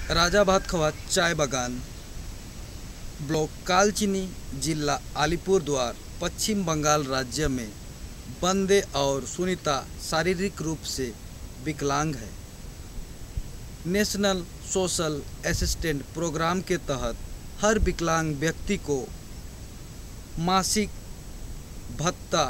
राजाभात खवा चाय बागान, ब्लॉक कालचिनी, जिला अलीपुरद्वार, पश्चिम बंगाल राज्य में बंदे और सुनीता शारीरिक रूप से विकलांग है। नेशनल सोशल असिस्टेंट प्रोग्राम के तहत हर विकलांग व्यक्ति को मासिक भत्ता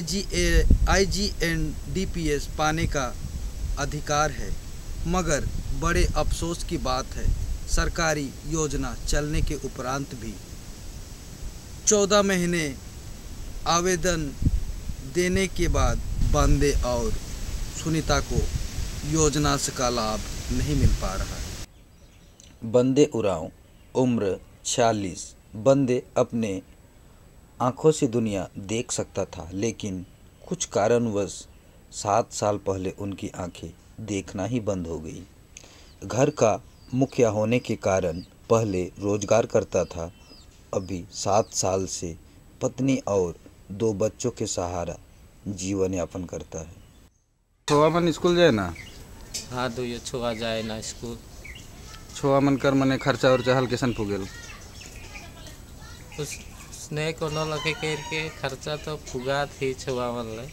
IGNDPS पाने का अधिकार है, मगर बड़े अफसोस की बात है, सरकारी योजना चलने के उपरांत भी 14 महीने आवेदन देने के बाद बंदे और सुनीता को योजना से का लाभ नहीं मिल पा रहा है। बंदे उरांव, उम्र 46। बंदे अपने आँखों से दुनिया देख सकता था, लेकिन कुछ कारणवश 7 साल पहले उनकी आंखें देखना ही बंद हो गई। घर का मुखिया होने के कारण पहले रोजगार करता था, अभी 7 साल से पत्नी और 2 बच्चों के सहारा जीवन यापन करता है। छोआ मन स्कूल जाए ना? हाँ, 2 छोआ जाए ना स्कूल। छोआ मन कर मने खर्चा और चहल केसन पुगेल? उसने कोनो लगे के खर्चा तो फुगा थी छोआ मन ले।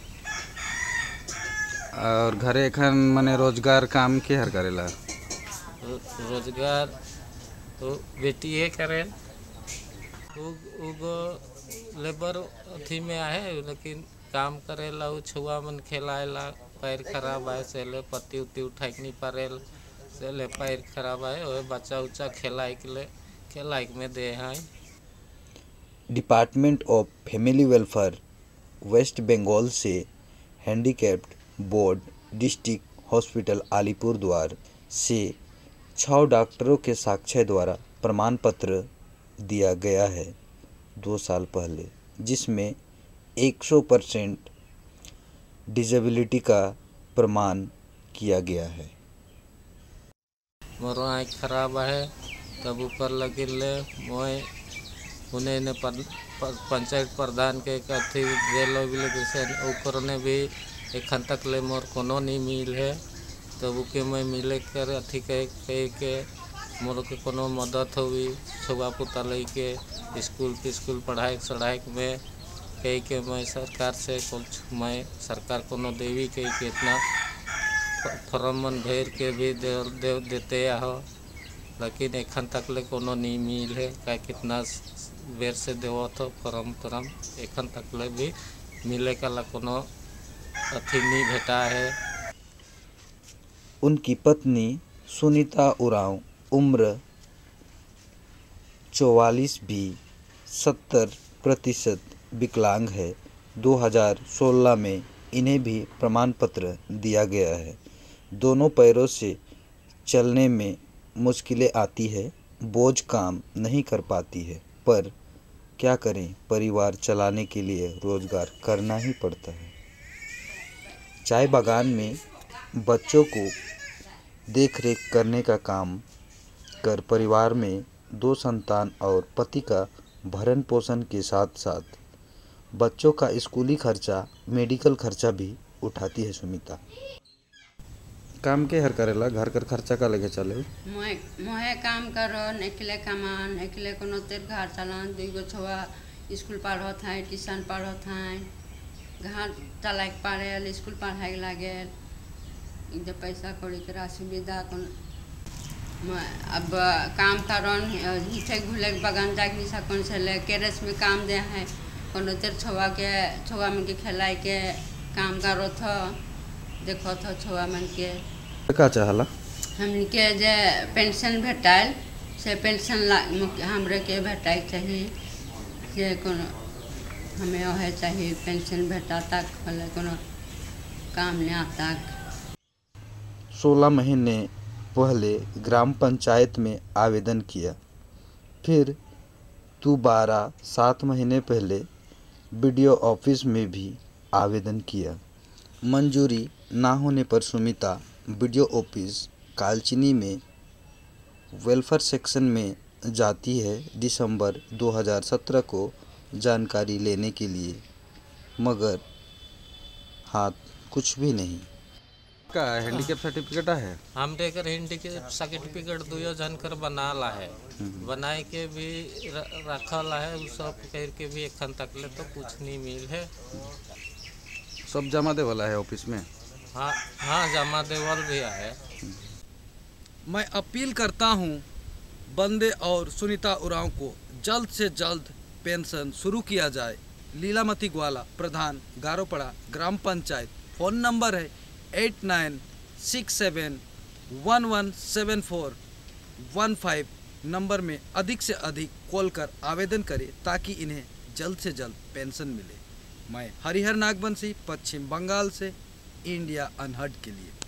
और घरे एखन मने रोजगार काम के हर करेला? रोजगार तो बेटी है करे, उगो लेबर अथी में आहे, लेकिन काम करेला उ छुआ मन खेलाएला, पैर खराब है से ले पत्ती उती उठाई नहीं पारेल, से ले पैर खराब है, और बच्चा उच्चा खेलाई में दे है। Department of family welfare West Bengal से handicapped board district hospital Alipurduar से 6 डॉक्टरों के साक्ष्य द्वारा प्रमाण पत्र दिया गया है 2 साल पहले, जिसमें 100% डिसेबिलिटी का प्रमाण किया गया है। मोरो आँख खराब है, तब ऊपर लगे ले मोए उन्हें ने पंचायत प्रधान के कथी दिलो भी जैसे ऊपर ने भी एखन तक ले मोर कोनो नहीं मिल है, तब उके मैं मिले कर अथी कह के मोर के कोनो मदद हुई छुआ पुता ले के स्कूल पढ़ाई में कह के मैं सरकार से कुछ मैं सरकार कोनो देवी कह के इतना फॉर्म मन भर के भी देते हो, लेकिन एखन तक ले कोनो नहीं मिल है। का कितना बेर से देव तो फॉर्म एखन तक ले भी मिले का कोनो अथी नहीं भेटा है। उनकी पत्नी सुनीता उरांव, उम्र 44, भी 70% विकलांग है। 2016 में इन्हें भी प्रमाण पत्र दिया गया है। दोनों पैरों से चलने में मुश्किलें आती है, बोझ काम नहीं कर पाती है, पर क्या करें, परिवार चलाने के लिए रोजगार करना ही पड़ता है। चाय बागान में बच्चों को देखरेख करने का काम कर परिवार में 2 संतान और पति का भरण पोषण के साथ साथ बच्चों का स्कूली खर्चा, मेडिकल खर्चा भी उठाती है सुनीता। काम के हर करेला? घर कर खर्चा का लगे चले? मोहे काम करो, निकले कमान, निकले कोनो तेर घर चलान, 2 छोआ स्कूल पढ़त हैं, ट्यूशन पढ़त हैं, घर चलाए पड़े, स्कूल पढ़ाई लगे, जब पैसा कौड़ी के सुविधा अब काम करन हिथे घुले बगान जाके सकन से ले केरेस में काम दे है, कोनो तेर छोआ में के खिलाई के काम करो था, देखो था छोआ मन के का चाहला हमन के जे पेंशन भेटाइल से पेंशन हमरे के भेटाई चाहिए, जे कोनो हमें ओहे चाहिए पेंशन भेटा तक भले कोनो काम नहीं आता। 16 महीने पहले ग्राम पंचायत में आवेदन किया, फिर दोबारा 7 महीने पहले BDO ऑफिस में भी आवेदन किया। मंजूरी ना होने पर सुमिता BDO ऑफिस कालचिनी में वेलफेयर सेक्शन में जाती है दिसंबर 2017 को जानकारी लेने के लिए, मगर हाथ कुछ भी नहीं। का हैंडीकैप सर्टिफिकेट है हमरे कर हैंडीकैप सर्टिफिकेट दुयो जन कर बनाला है, बनाए के भी रखल है, उ सब करके भी एखन तक ले तो कुछ नहीं मिल है। सब जमा दे वाला है ऑफिस में? हाँ हाँ, जमा देवल भी है। मैं अपील करता हूं बंदे और सुनीता उरांव को जल्द से जल्द पेंशन शुरू किया जाए। लीलामती ग्वाला, प्रधान गारोपड़ा ग्राम पंचायत। फ़ोन नंबर है 8967117415। नंबर में अधिक से अधिक कॉल कर आवेदन करें ताकि इन्हें जल्द से जल्द पेंशन मिले। मैं हरिहर नागबंसी, पश्चिम बंगाल से, इंडिया अनहर्ड के लिए।